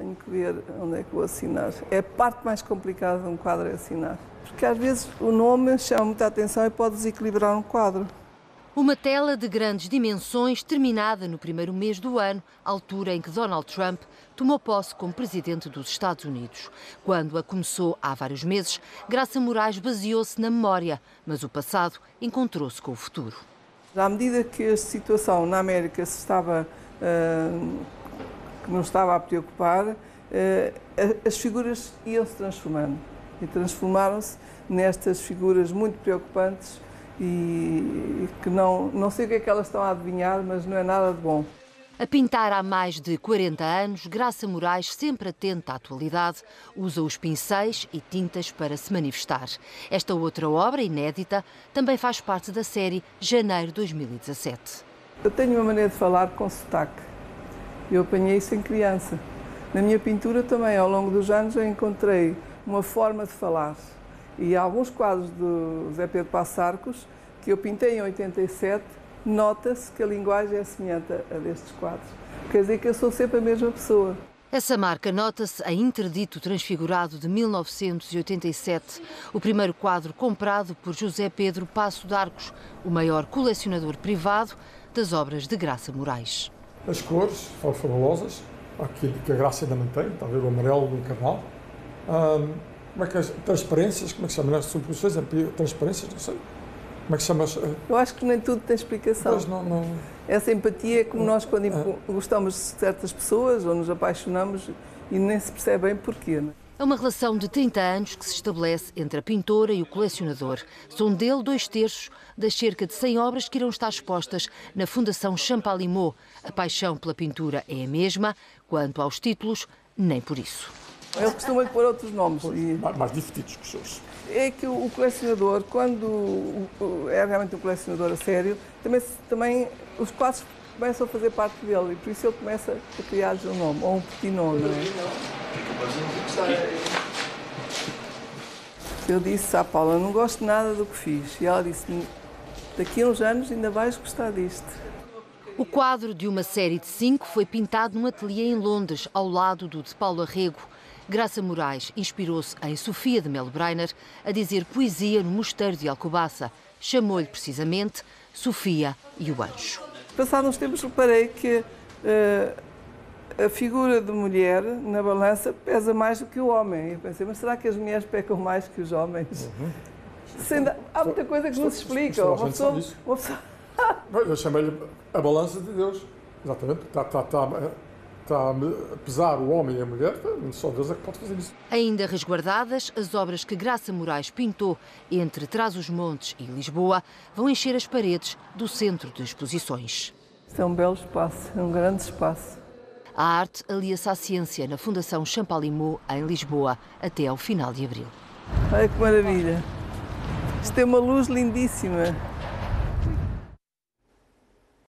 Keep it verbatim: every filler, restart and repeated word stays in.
tenho que ver onde é que vou assinar. É a parte mais complicada de um quadro, é assinar. Porque às vezes o nome chama muita atenção e pode desequilibrar um quadro. Uma tela de grandes dimensões terminada no primeiro mês do ano, altura em que Donald Trump tomou posse como presidente dos Estados Unidos. Quando a começou há vários meses, Graça Moraes baseou-se na memória, mas o passado encontrou-se com o futuro. À medida que a situação na América se estava, uh, que nos estava a preocupar, uh, as figuras iam-se transformando e transformaram-se nestas figuras muito preocupantes e que não, não sei o que é que elas estão a adivinhar, mas não é nada de bom. A pintar há mais de quarenta anos, Graça Moraes, sempre atenta à atualidade, usa os pincéis e tintas para se manifestar. Esta outra obra, inédita, também faz parte da série Janeiro de dois mil e dezassete. Eu tenho uma maneira de falar com sotaque. Eu apanhei isso em criança. Na minha pintura também, ao longo dos anos, eu encontrei uma forma de falar. E há alguns quadros do Zé Pedro Passos Arcos, que eu pintei em oitenta e sete, nota-se que a linguagem é semelhante a destes quadros. Quer dizer que eu sou sempre a mesma pessoa. Essa marca nota-se em Interdito Transfigurado de mil novecentos e oitenta e sete, o primeiro quadro comprado por José Pedro Passos de Arcos, o maior colecionador privado das obras de Graça Moraes. As cores são fabulosas, aqui que a Graça ainda mantém, está a ver o amarelo do carnal. Um, como é que as transparências, como é que se chama? As subposições, transparências, não sei. Como é que se chama? Eu acho que nem tudo tem explicação. Pois não, não... Essa empatia é como nós quando gostamos de certas pessoas ou nos apaixonamos e nem se percebe bem porquê. Não é? É uma relação de trinta anos que se estabelece entre a pintora e o colecionador. São dele dois terços das cerca de cem obras que irão estar expostas na Fundação Champalimau. A paixão pela pintura é a mesma, quanto aos títulos, nem por isso. Ele costuma pôr outros nomes. E... mais divertidos que os seus. É que o colecionador, quando é realmente um colecionador a sério, também, também os quadros começam a fazer parte dele e por isso ele começa a criar-lhes um nome, ou um petit nome, não é? Eu disse à Paula, não gosto nada do que fiz. E ela disse, daqui a uns anos ainda vais gostar disto. O quadro de uma série de cinco foi pintado num ateliê em Londres, ao lado do de Paulo Arrego. Graça Moraes inspirou-se em Sofia de Melbreiner a dizer poesia no Mosteiro de Alcobaça. Chamou-lhe precisamente Sofia e o Anjo. Passados uns tempos reparei que uh, a figura de mulher na balança pesa mais do que o homem. Eu pensei, mas será que as mulheres pecam mais que os homens? Uhum. Sendo, há muita coisa que não se explica. Uma pessoa, uma pessoa... Eu chamei-lhe a balança de Deus. Exatamente. Está, está, está, está a pesar o homem e a mulher, só Deus é que pode fazer isso. Ainda resguardadas, as obras que Graça Moraes pintou entre Trás-os-Montes e Lisboa vão encher as paredes do Centro de Exposições. Isto é um belo espaço, é um grande espaço. A arte alia-se à ciência na Fundação Champalimau, em Lisboa, até ao final de abril. Olha que maravilha! Isto tem uma luz lindíssima.